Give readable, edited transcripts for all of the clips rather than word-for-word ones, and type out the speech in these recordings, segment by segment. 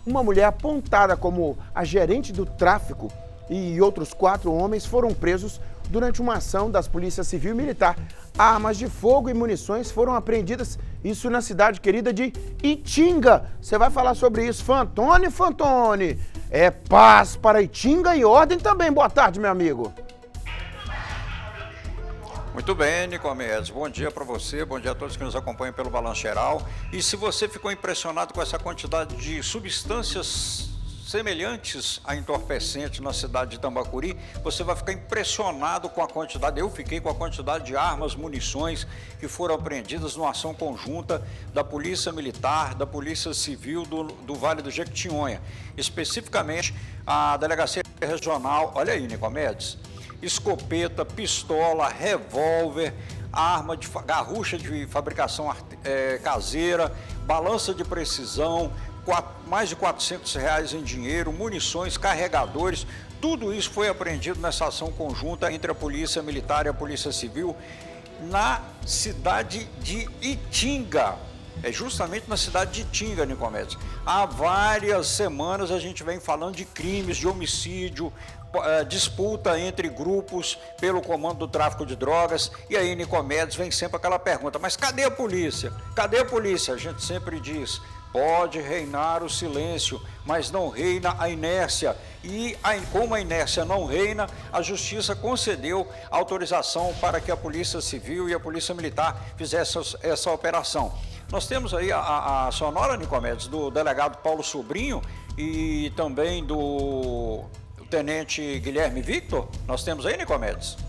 Uma mulher apontada como a gerente do tráfico e outros 4 homens foram presos durante uma ação das polícias civil e militar. Armas de fogo e munições foram apreendidas, isso na cidade querida de Itinga. Você vai falar sobre isso, Fantoni, Fantoni. É paz para Itinga e ordem também. Boa tarde, meu amigo. Muito bem, Nicomedes. Bom dia para você, bom dia a todos que nos acompanham pelo Balanço Geral. E se você ficou impressionado com essa quantidade de substâncias semelhantes a entorpecentes na cidade de Tambacuri, você vai ficar impressionado com a quantidade, eu fiquei com a quantidade de armas, munições que foram apreendidas numa ação conjunta da Polícia Militar, da Polícia Civil do Vale do Jequitinhonha. Especificamente, a Delegacia Regional, olha aí, Nicomedes, escopeta, pistola, revólver, arma de garrucha de fabricação caseira, balança de precisão, mais de R$400 em dinheiro, munições, carregadores, tudo isso foi apreendido nessa ação conjunta entre a Polícia Militar e a Polícia Civil na cidade de Itinga. É justamente na cidade de Itinga, Nicomedes. Há várias semanas a gente vem falando de crimes, de homicídio, disputa entre grupos pelo comando do tráfico de drogas. E aí, Nicomedes, vem sempre aquela pergunta, mas cadê a polícia? Cadê a polícia? A gente sempre diz, pode reinar o silêncio, mas não reina a inércia. E como a inércia não reina, a Justiça concedeu autorização para que a Polícia Civil e a Polícia Militar fizessem essa operação. Nós temos aí a sonora, Nicomedes, do delegado Paulo Sobrinho e também do tenente Guilherme Victor. Nós temos aí, Nicomedes?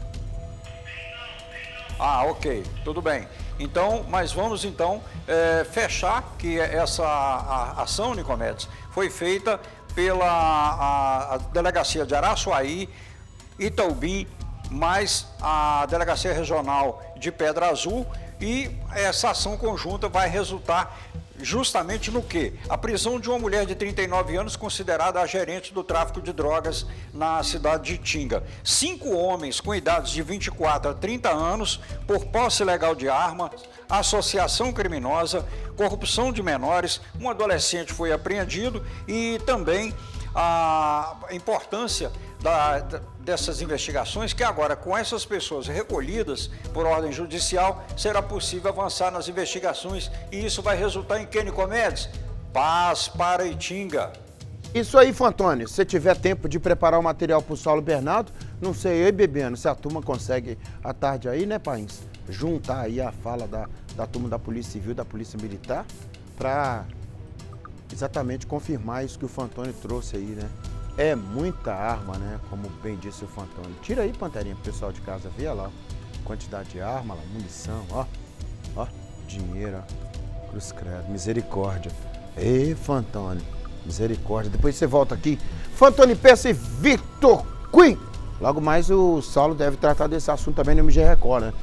Ah, ok, tudo bem. Então, mas vamos então fechar que essa ação, Nicomedes, foi feita pela a Delegacia de Araçuaí, Itaubim, mais a Delegacia Regional de Pedra Azul, e essa ação conjunta vai resultar justamente no quê? A prisão de uma mulher de 39 anos considerada a gerente do tráfico de drogas na cidade de Itinga. 5 homens com idades de 24 a 30 anos por posse ilegal de arma, associação criminosa, corrupção de menores, um adolescente foi apreendido e também a importância dessas investigações, que agora com essas pessoas recolhidas por ordem judicial, será possível avançar nas investigações e isso vai resultar em que, Nicomedes? Paz para Itinga. Isso aí, Fantoni, se você tiver tempo de preparar o material para o Saulo Bernardo, não sei, eu e Bebendo, se a turma consegue à tarde aí, né, País? Juntar aí a fala da turma da Polícia Civil, da Polícia Militar, para exatamente confirmar isso que o Fantoni trouxe aí, né? É muita arma, né? Como bem disse o Fantoni. Tira aí, Panterinha, pro pessoal de casa ver lá. Quantidade de arma, lá, munição, ó. Ó, dinheiro, ó. Cruz credo, misericórdia. Ei, Fantoni, misericórdia. Depois você volta aqui. Fantoni Peça e Victor Queen. Logo mais o Saulo deve tratar desse assunto também no MG Record, né?